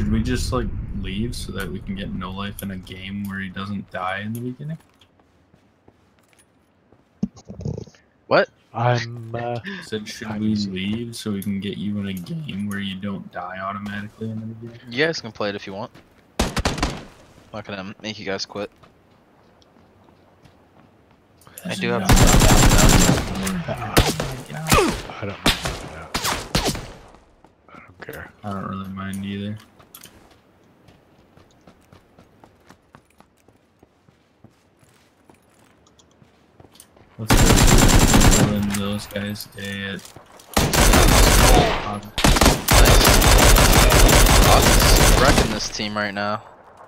Should we just like leave so that we can get no life in a game where he doesn't die in the beginning? What? I'm. Said should we leave so we can get you in a game where you don't die automatically in the beginning? You guys can play it if you want. I'm not gonna make you guys quit. I do have. I don't mind that. I don't care. I don't really mind either. Let's go when those guys stay at. Nice. Wrecking this team right now.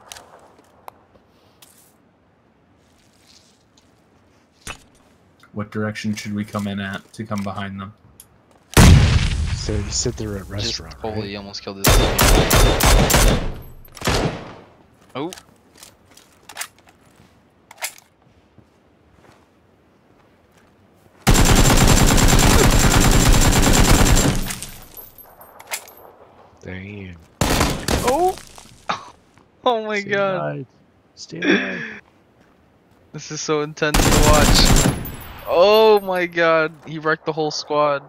What direction should we come in at to come behind them? So you said they're at restaurant, Just holy, right? almost killed this team. Oh. Damn. Oh! Oh my Stay god. alive. Stay alive. This is so intense to watch. Oh my god. He wrecked the whole squad.